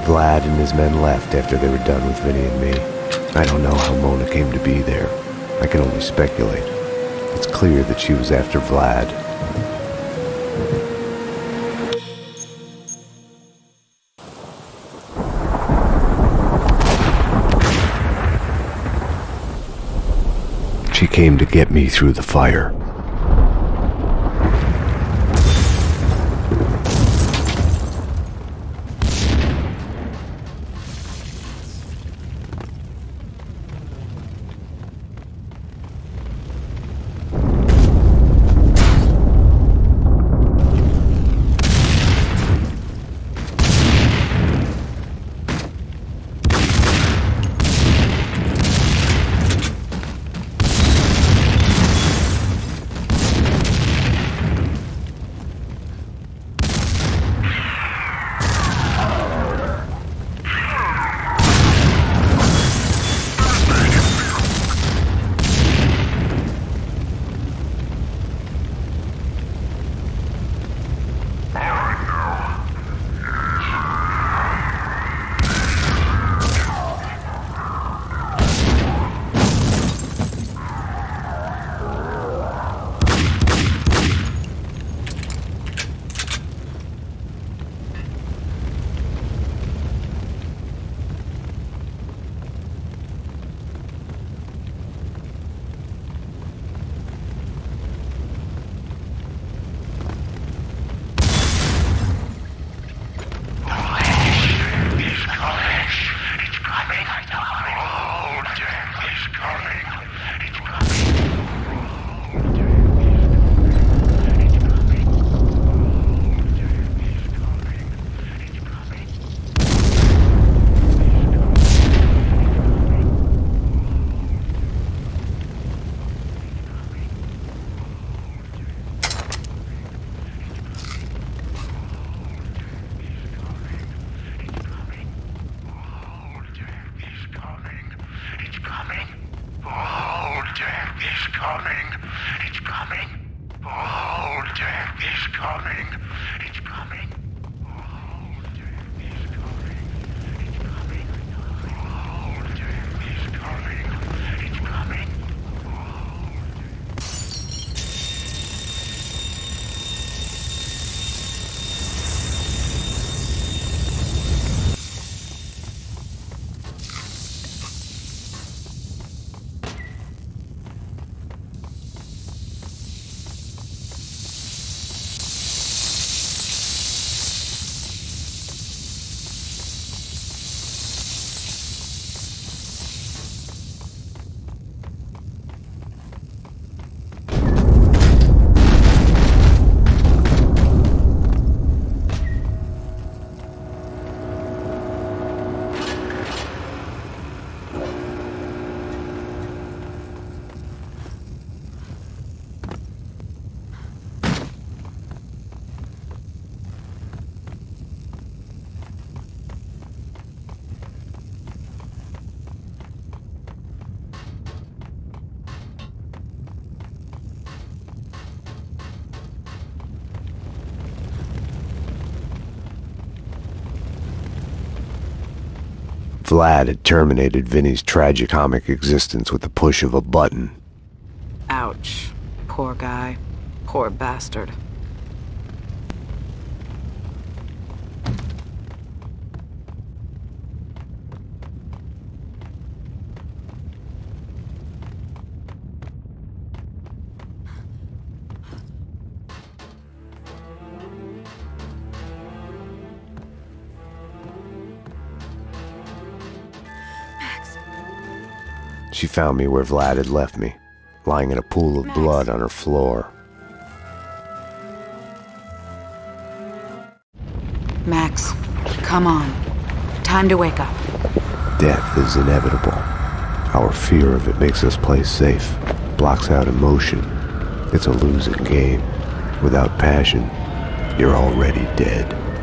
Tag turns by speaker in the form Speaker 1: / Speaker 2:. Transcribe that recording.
Speaker 1: Vlad and his men left after they were done with Vinny and me. I don't know how Mona came to be there. I can only speculate. It's clear that she was after Vlad. She came to get me through the fire. Vlad had terminated Vinny's tragicomic existence with the push of a button.
Speaker 2: Ouch. Poor guy. Poor bastard.
Speaker 1: She found me where Vlad had left me, lying in a pool of blood on her floor.
Speaker 2: Max, come on. Time to wake up.
Speaker 1: Death is inevitable. Our fear of it makes us play safe, blocks out emotion. It's a losing game. Without passion, you're already dead.